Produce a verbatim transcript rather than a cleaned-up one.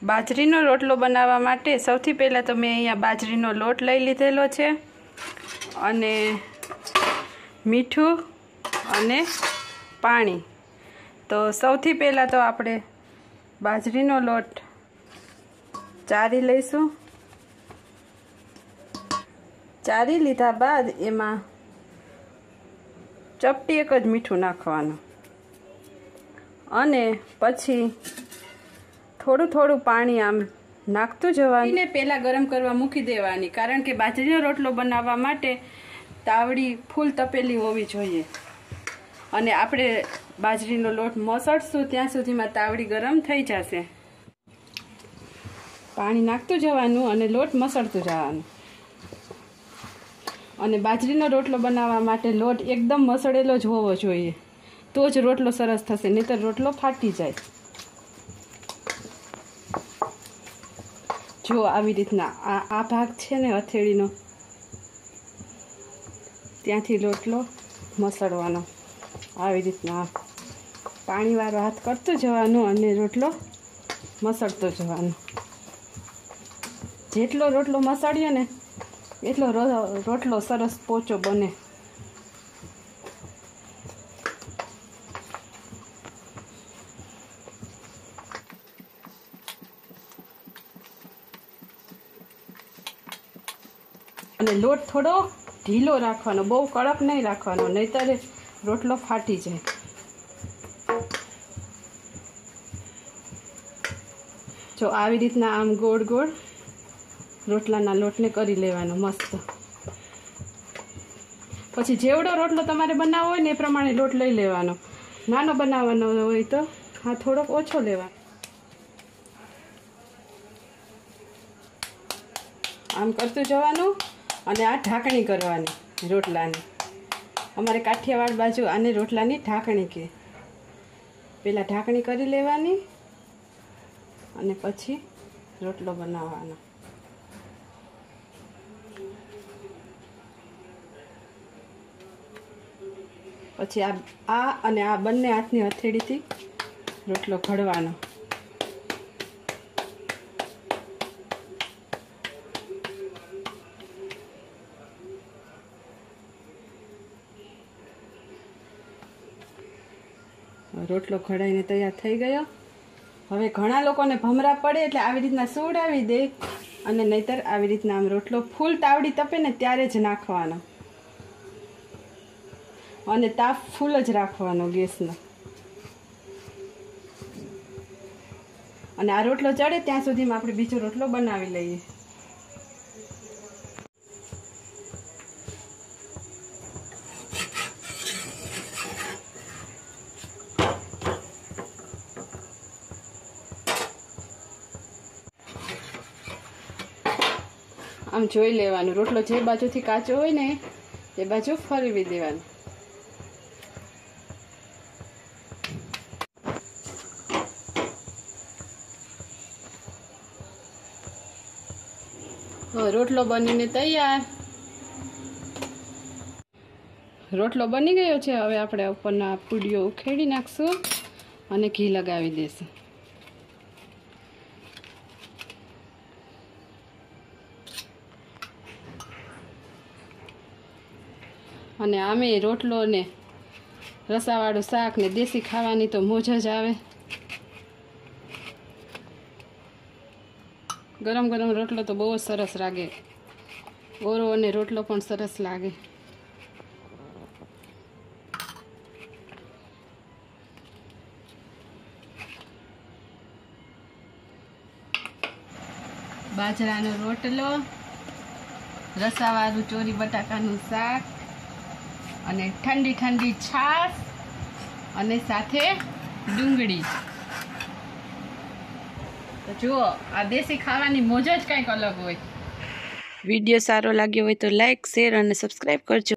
બાજરીનો રોટલો બનાવવા માટે સૌથી પહેલાં તો મેં અહીંયા બાજરીનો લોટ લઈ લીધેલો છે અને મીઠું અને પાણી. તો સૌથી પહેલાં તો આપણે બાજરીનો લોટ ચારી લઈશું. ચારી લીધા બાદ એમાં ચપટી એક જ મીઠું નાખવાનું અને પછી થોડું થોડું પાણી આમ નાખતું જવાનું. એને પહેલાં ગરમ કરવા મૂકી દેવાની, કારણ કે બાજરીનો રોટલો બનાવવા માટે તાવડી ફૂલ તપેલી હોવી જોઈએ અને આપણે બાજરીનો લોટ મસળશું ત્યાં સુધીમાં તાવડી ગરમ થઈ જશે. પાણી નાખતું જવાનું અને લોટ મસળતું જવાનું. અને બાજરીનો રોટલો બનાવવા માટે લોટ એકદમ મસળેલો જ હોવો જોઈએ, તો જ રોટલો સરસ થશે, નહીંતર રોટલો ફાટી જાય. જો આવી રીતના આ આ ભાગ છે ને હથેળીનો, ત્યાંથી રોટલો મસળવાનો. આવી રીતના પાણીવાળો હાથ કરતું જવાનું અને રોટલો મસળતો જવાનો. જેટલો રોટલો મસળીએ ને એટલો રોટલો સરસ પોચો બને. અને લોટ થોડો ઢીલો રાખવાનો, બહુ કડક નહીં રાખવાનો, નહીંતર રોટલો ફાટી જાય. જો આવી રીતના આમ ગોળ ગોળ રોટલાના લોટને કરી લેવાનો મસ્ત. પછી જેવડો રોટલો તમારે બનાવવો હોય ને એ પ્રમાણે લોટ લઈ લેવાનો. નાનો બનાવવાનો હોય તો હા થોડોક ઓછો લેવાનો. આમ કરતું જવાનું અને આ ઢાંકણી કરવાની રોટલાની. અમારે કાઠિયાવાડ બાજુ આને રોટલાની ઢાંકણી કહે. પહેલાં ઢાંકણી કરી લેવાની અને પછી રોટલો બનાવવાનો. પછી આ આ અને આ બંને હાથની હથેળીથી રોટલો ઘડવાનો. રોટલો ઘડાઈને તૈયાર થઈ ગયો. હવે ઘણા લોકોને ભમરા પડે એટલે આવી રીતના સોડાવી દે, અને નહીંતર આવી રીતના આમ રોટલો ફૂલ તાવડી તપે ને ત્યારે જ નાખવાનો અને તાપ ફૂલ જ રાખવાનો ગેસનો. અને આ રોટલો ચડે ત્યાં સુધીમાં આપણે બીજો રોટલો બનાવી લઈએ. આમ જોઈ લેવાનું, રોટલો જે બાજુથી કાચો હોય ને એ બાજુ ફરવી દેવાનું. રોટલો બનીને તૈયાર. રોટલો બની ગયો છે. હવે આપણે ઉપરના પૂડીઓ ઉખેડી નાખશું અને ઘી લગાવી દઈશું. અને આમે રોટલો ને રસાવાળું શાક ને દેશી ખાવાની તો મોજ જ આવે. ગરમ ગરમ રોટલો તો બહુ જ સરસ લાગે. ઓરો અને રોટલો પણ સરસ લાગે. બાજરાનો રોટલો, રસાવાળું ચોરી બટાકાનું શાક અને ઠંડી ઠંડી છાશ અને સાથે ડુંગળી. તો જુઓ, આ દેશી ખાવાની મોજ જ કંઈક અલગ હોય. વિડીયો સારો લાગ્યો હોય તો લાઈક, શેર અને સબસ્ક્રાઈબ કરજો.